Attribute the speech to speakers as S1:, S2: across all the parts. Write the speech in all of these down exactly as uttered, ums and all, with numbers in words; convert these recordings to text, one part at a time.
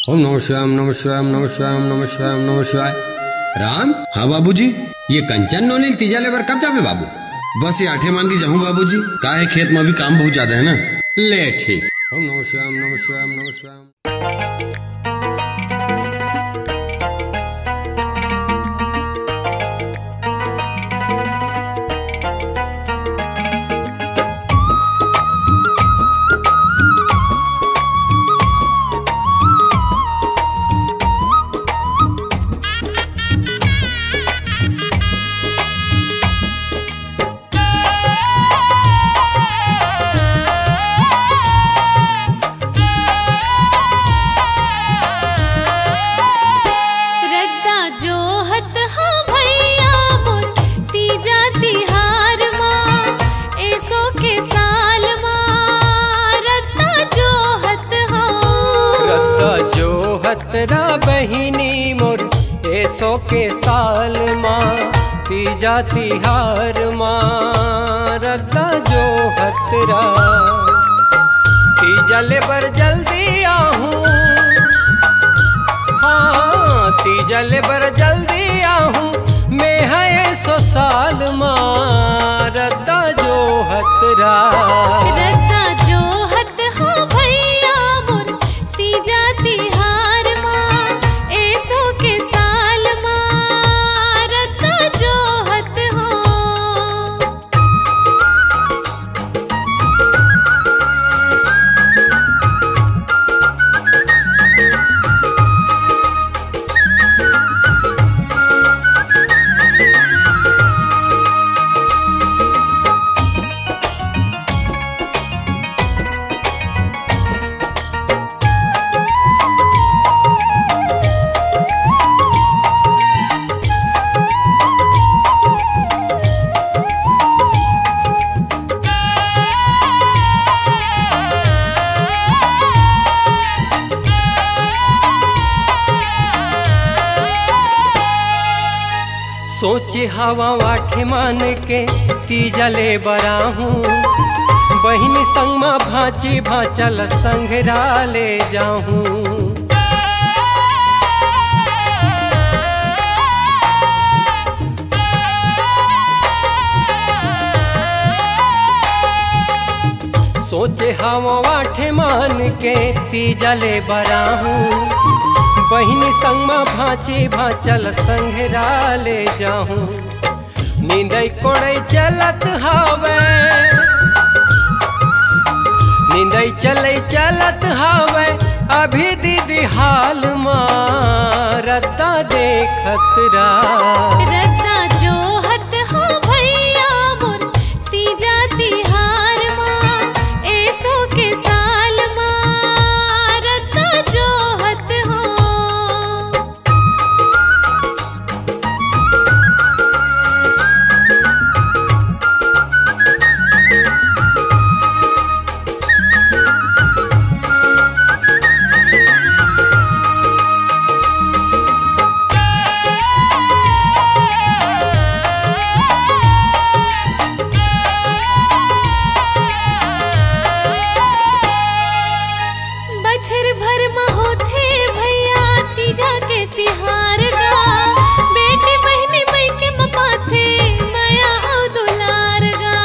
S1: ओम नमः शिवाय, नमः शिवाय, नमः शिवाय, नमः शिवाय, नमः शिवाय। राम।
S2: हाँ बाबूजी।
S1: ये कंचन नोनील तीजा लेबर कब जाबे बाबू?
S2: बस ये आठे मान के जाऊँ बाबूजी, का है खेत में अभी काम बहुत ज्यादा है ना।
S1: ले ठीक। ओम नमः शिवाय, नमः शिवाय, नमः शिवाय।
S3: तेरा बहिनी मोर ऐसो के साल माँ तीजा तिहार माँ रद्दा जो हतरा तीजा ले बर जल्दी आहूँ। हाँ तीजा ले बर जल्दी आहूँ मैं है ऐसो साल माँ रद्दा जो हतरा।
S4: रद्दा जो हत हो भैया मोर तीजा तिहार
S3: सोचे हवा वाठे मान के तीजा ले बराहूँ बहिनी संग माँ भाची भाचल संघरा ले जाहूँ। सोचे हवा वाठे मान के तीजा ले बराहूँ बहिनी संग माँ भाची भाचल संघरा ले जाहूँ। नींदई कोड़ई चलत हावे नींदई चलई चलत हावे अभी दीदी हाल माँ रद्दा देखत रा।
S4: रद्दा जो हत हो भैया मोर तीजा तिहार माँ ऐसो के साल माँ रद्दा जो हत हो। बछर भर में होथे भैया तीजा के तिहार गा बेटी बहनी मई के मपाथे माया औ दुलार गा।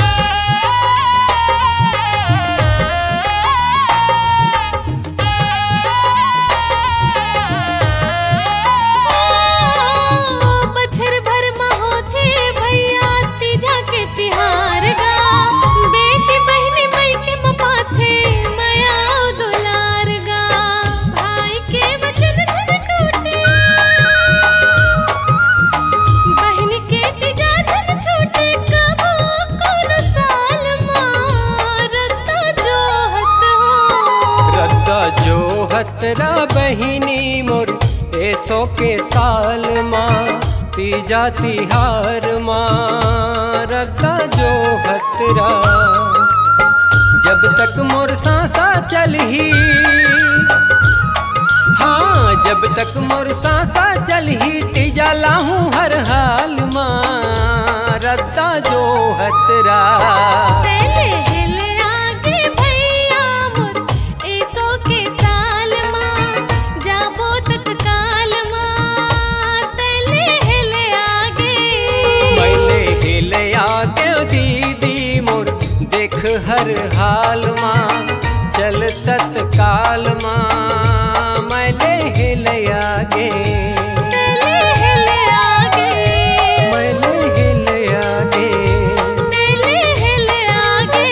S4: बछर भर में होथे भैया तीजा के तिहार गा बेटी बहनी मई के मपाथे माया औ दुलार गा। भाई के वचन धन टूटे बहन के तीजा धन छूटे कबो कौन साल माँ रद्दा जो हत हो।
S3: रद्दा जो हतरा बहिनी मोर ऐसो के साल माँ तीजा तिहार माँ रद्दा जो हतरा। जब तक मोर सांसा चलही हाँ जब तक मोर सांसा चलही तीजा लाहूँ हर हाल माँ रद्दा जो हतरा।
S4: तेले हिले आगे भैया मोर ऐसो के साल माँ
S3: हर हाल माँ चल तत्काल माँ मैं ले हिल आगे
S4: तेले हिले आगे
S3: मैं ले हिल आगे
S4: तेले हिले आगे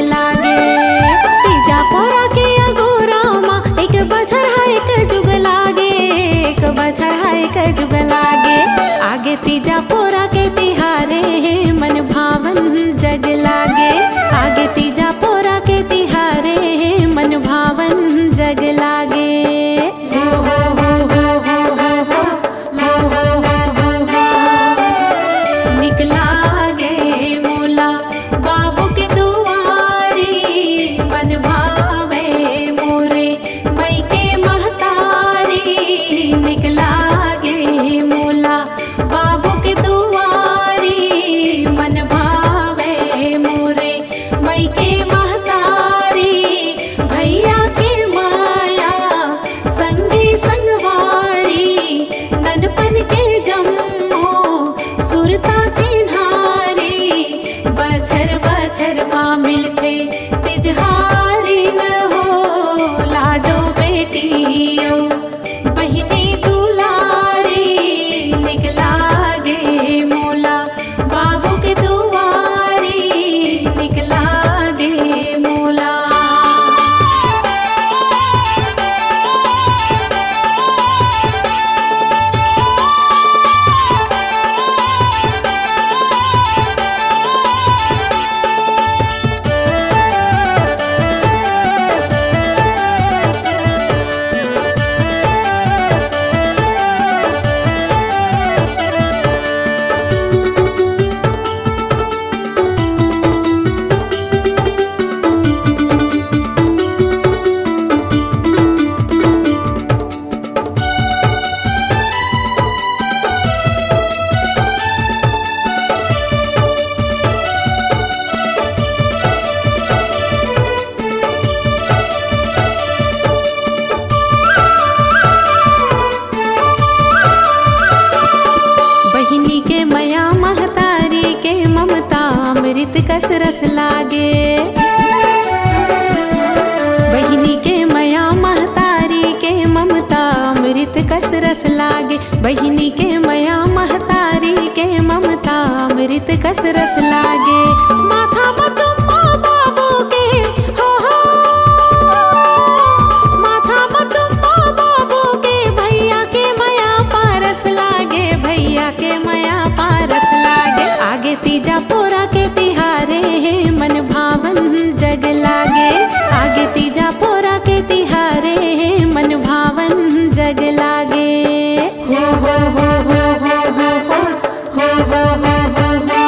S4: लागे। तीजा पोरा के अगोरा माँ एक बछर है एक जुग लागे, एक बछर है एक जुग लागे। आगे तीजा पोरा के तिहारे मन भावन जग लागे, आगे तीजा पोरा के तिहारे मन भावन जग लागे। हो हो हो हो हो हो हो हो हो हो हो निकला गे मोला बाबू के दुआरी, मन भावे मोरे मई के महतारी। निकला गे मोला बाबू के दुआरी, मन भावे मोरे मई के महतारी। भैया के माया संगी संगवारी, ननपन के जम्मो सुरता चिन्हारी। बछर बछर माँ मिलते तिजहारी न हो, लाडो बेटियो बहिनी दुलारी। निकला गे मोला बाबू के दुआरी, निकला गे मोला। बहिनी के मया महतारी के ममता अमृत कस रस लागे। बहिनी के मया महतारी के ममता अमृत कस रस लागे। बहिनी के मया महतारी के ममता अमृत कस रस लागे। माथा बचुम्मा बाबू के हो हो, माथा बचुम्मा बाबू के। भैया के मया पारस लागे, भैया के मया पारस लागे। आगे तीजा पोरा के तिहारे मन भावन जग लागे, आगे तीजा पोरा के तिहारे मन भावन जग लागे। हो हो हो हो हो हो हो हो हो हो हो हो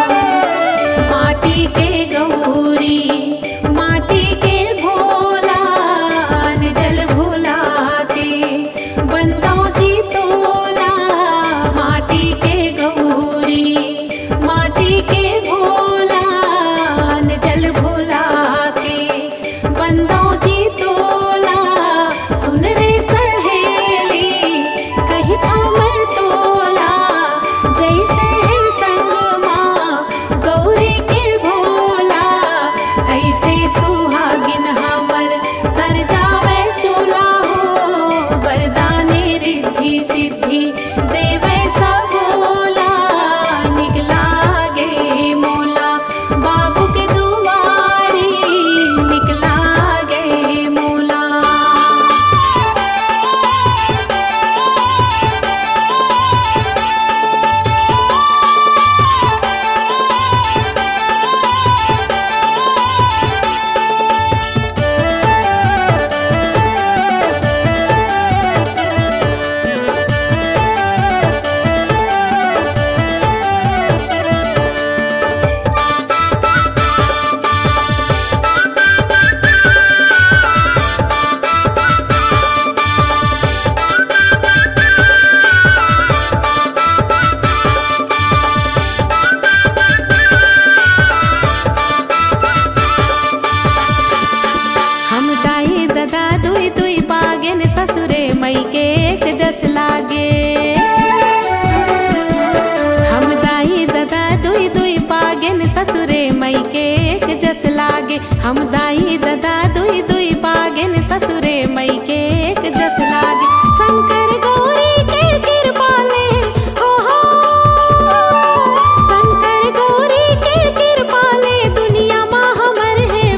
S4: माटी के गौरी माटी के भोला, जल भोला के बंदो जी तोला। माटी के गौरी माटी के भोला, जल भोला के बंदो जी तोला। सुन रे सहेली कही था मैं तोला, जैसे है संग माँ गौरी के भोला। ऐसे सुहागिन हमर तर जावे चोला हो, वरदाने रिद्धि सिद्धि देवे सबोला। निकला गे मोला बाबू के दुआरी, निकला गे मोला। हम दाई ददा दुई दुई बागेन ससुरे मई के एक जस लागे। हम दाई ददा दुई दुई बागेन ससुरे मई के एक जस लागे। हम दाई ददा दुई दुई बागेन ससुरे मई के एक जस लागे। शंकर गौरी के कृपा ले हो हो, शंकर गौरी के कृपा ले दुनिया माँ हमर है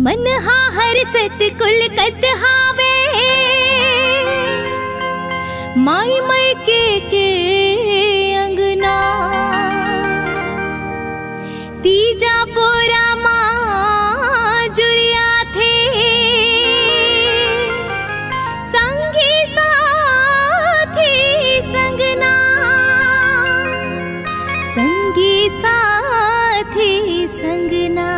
S4: मन हा हर सत कुल कत हावे माई माई के के अंगना तीजा पोरा माँ जुरिया थे संगी साथी संगना संगी साथी संगना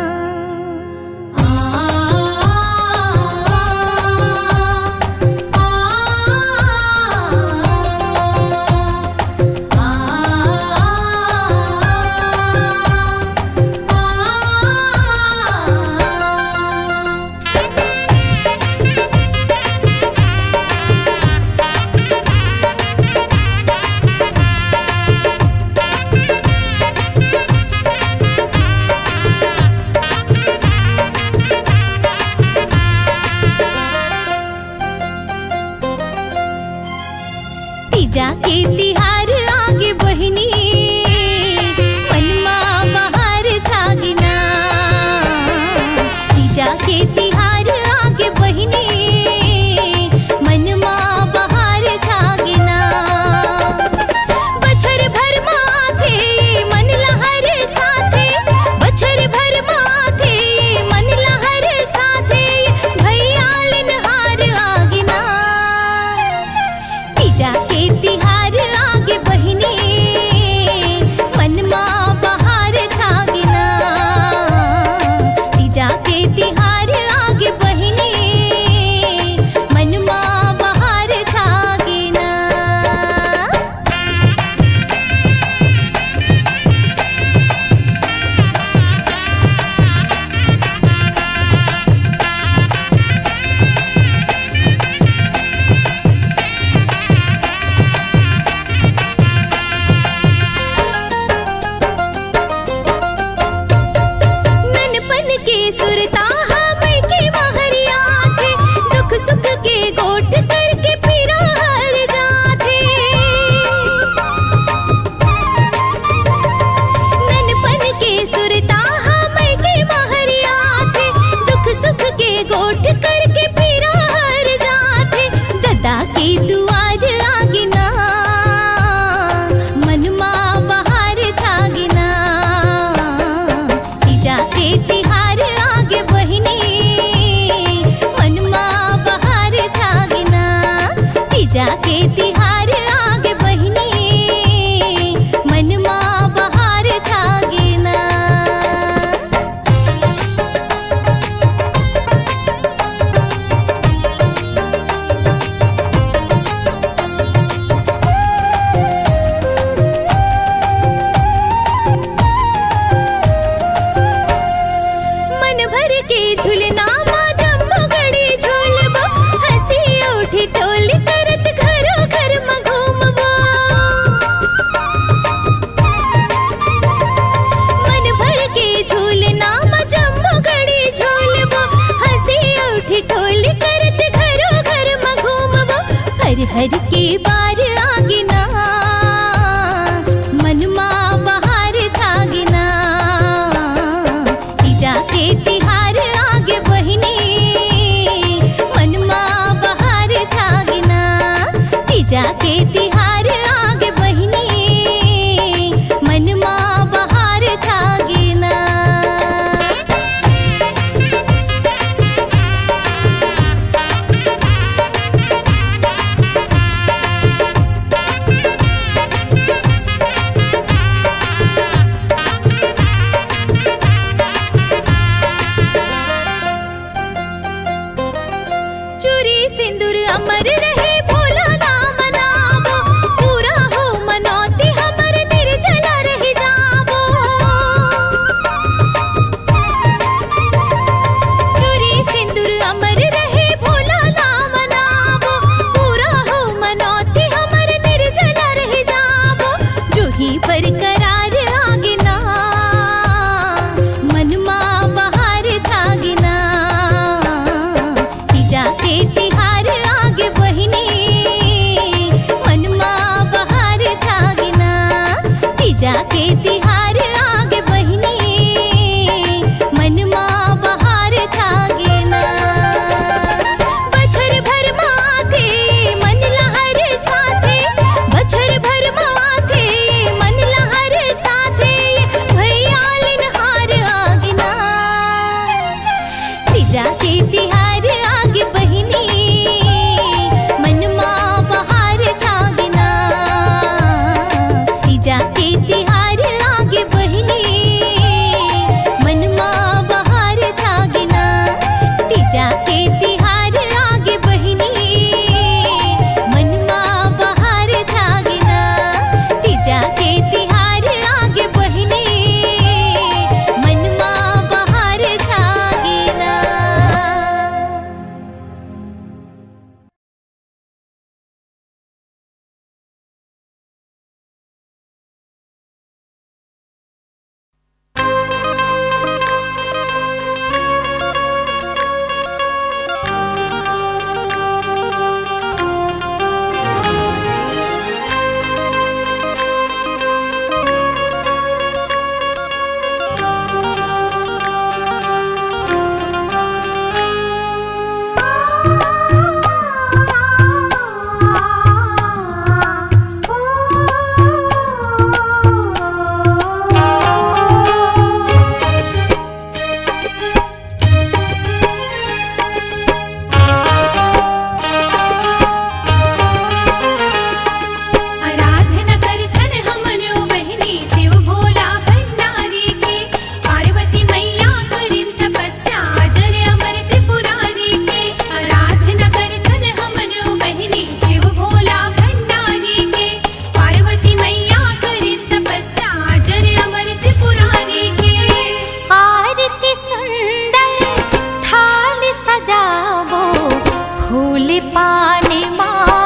S4: जाके तिहार आगे बहिनी मनमा बहार छागिना जाके तिहार आगे बहिनी मनमा बहार छागिना बछर भर माथे मन लहर साथे बछर भर माथे मन लहर साथे भैयालिन हार आगिना जाके तिहार आगे बहिनी मनमा बहार छागिना जाके तिहार आगे बहिनी मनमा बहार छागिना सुरता हम के महरिया थे दुख सुख के गोठ करके फिरा हर जाते ननपन के सुरता हम के महरिया थे दुख सुख के गोठ करके फिरा हर जाते ददा के दुआर आगिना मनमा बहार छागिना जाके तिहार आगे बहिनी मनमा बहार छागिना जाके तिहार आगे बहिनी मनमा बहार छागिना के झूलना माँ जम्मू गड़ी झूलबा हंसी उठी टोली करत घरों घर में घूमबा मन भर के झूलना माँ जम्मू गड़ी झूलबा हंसी उठी टोली करत घरों घर में घूमबा हर हर के बार आगिना मनमा बहार छागिना जाके तिहार आगे बहिनी मनमा बहार छागिना जाके तिहार आगे बहिनी मनमा बहार छागिना चूरी सिंदूर अमर रहे भोला नाम नाम ठाने माँ